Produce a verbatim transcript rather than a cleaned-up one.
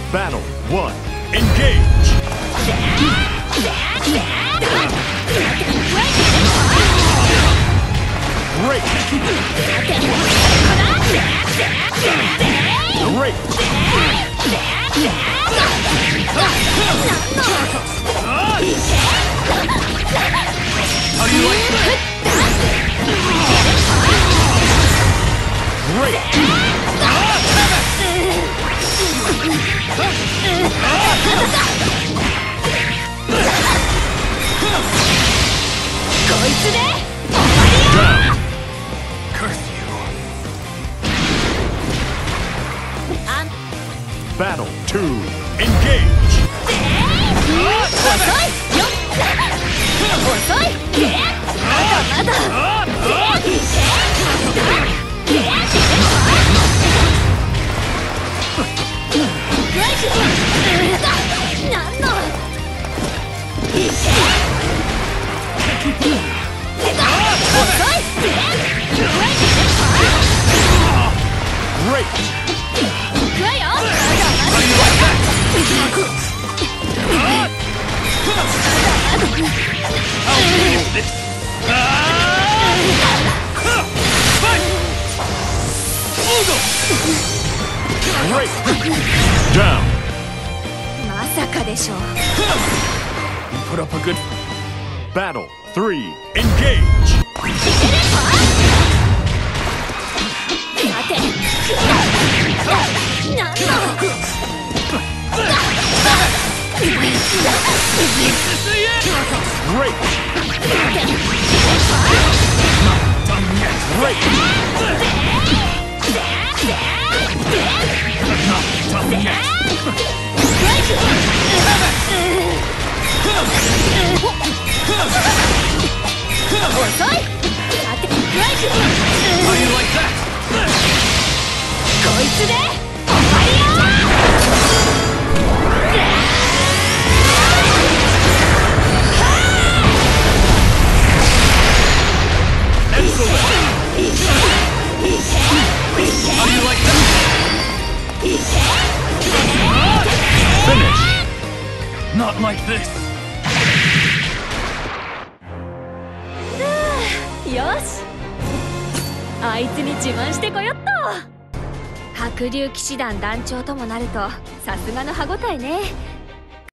Battle one. Engage! Great! Great! How do you like that? Great! Down! Curse you! Battle two. Engage! Great! Great! Down! You put up a good... Battle three. Engage! Great! Great! How do you like that? Excellent! How do you like that? Finish! Not like this! よし、あいつに自慢してこよっと。白竜騎士団団長ともなるとさすがの歯ごたえね。